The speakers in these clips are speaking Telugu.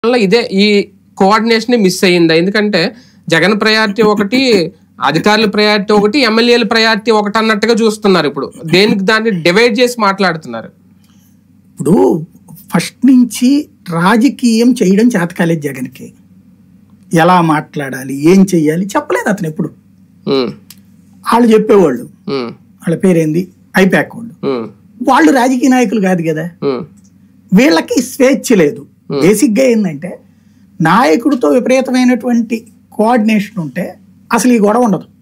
వల్ల ఈ కోఆర్డినేషన్ మిస్ అయ్యిందా? ఎందుకంటే జగన్ ప్రయారిటీ ఒకటి, అధికారుల ప్రయారిటీ ఒకటి, ఎమ్మెల్యేల ప్రయారిటీ ఒకటి అన్నట్టుగా చూస్తున్నారు. ఇప్పుడు దేనికి దాన్ని డివైడ్ చేసి మాట్లాడుతున్నారు. ఇప్పుడు ఫస్ట్ నుంచి రాజకీయం చేయడం చేత కాలేదు జగన్కి. ఎలా మాట్లాడాలి, ఏం చెయ్యాలి చెప్పలేదు అతను ఎప్పుడు. వాళ్ళు చెప్పేవాళ్ళు, వాళ్ళ పేరేంది ఐపాక్ వాళ్ళు రాజకీయ నాయకులు కాదు కదా, వీళ్ళకి స్వేచ్ఛ లేదు. బేసిక్గా ఏంటంటే నాయకుడితో విపరీతమైనటువంటి కోఆర్డినేషన్ ఉంటే అసలు ఈ గొడవ ఉండదు.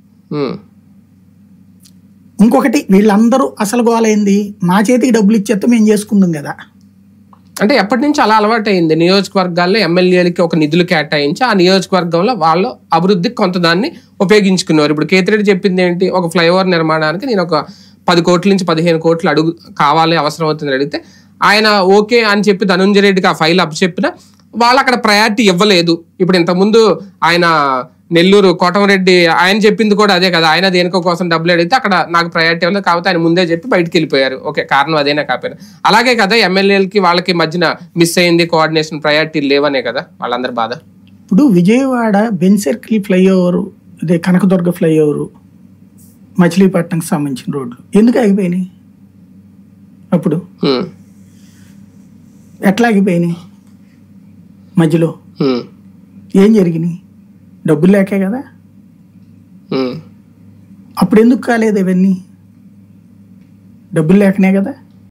ఇంకొకటి వీళ్ళందరూ అసలు గోలైంది మా చేతికి డబ్బులు ఇచ్చేస్తే మేము చేసుకుందాం కదా. అంటే ఎప్పటి నుంచి అలా అలవాటు అయింది. నియోజకవర్గాల్లో ఎమ్మెల్యేలకి ఒక నిధులు కేటాయించి ఆ నియోజకవర్గంలో వాళ్ళు అభివృద్ధికి కొంత దాన్ని ఉపయోగించుకున్నారు. ఇప్పుడు కేతిరెడ్డి చెప్పింది ఏంటి, ఒక ఫ్లైఓవర్ నిర్మాణానికి నేను ఒక 10 కోట్ల నుంచి 15 కోట్లు అడుగు కావాలి అవసరం అవుతుంది అడిగితే ఆయన ఓకే అని చెప్పి ధనుంజయ రెడ్డికి ఆ ఫైల్ అప్పచెప్పిన వాళ్ళు అక్కడ ప్రయారిటీ ఇవ్వలేదు. ఇప్పుడు ఇంతకుముందు ఆయన నెల్లూరు కోటమరెడ్డి ఆయన చెప్పింది కూడా అదే కదా, ఆయన దేనికో కోసం డబ్బులు అడిగితే అక్కడ నాకు ప్రయారిటీ ఇవ్వలేదు కాబట్టి ఆయన ముందే చెప్పి బయటకు వెళ్ళిపోయారు. ఓకే, కారణం అదేనా కాకపోయినా. అలాగే కదా ఎమ్మెల్యేలకి వాళ్ళకి మధ్యన మిస్ అయింది కోఆర్డినేషన్, ప్రయారిటీ లేవనే కదా వాళ్ళందరి బాధ. ఇప్పుడు విజయవాడ బెన్ సర్కిల్ ఫ్లైఓవర్, అదే కనకదుర్గ ఫ్లైఓవర్, మచిలీపట్నంకి సంబంధించిన రోడ్లు ఎందుకు ఆగిపోయినాయి? అప్పుడు ఎట్లా ఆగిపోయినాయి? మధ్యలో ఏం జరిగినాయి? డబ్బులు లేకే కదా. అప్పుడు ఎందుకు కాలేదు ఇవన్నీ? డబ్బులు లేకనే కదా.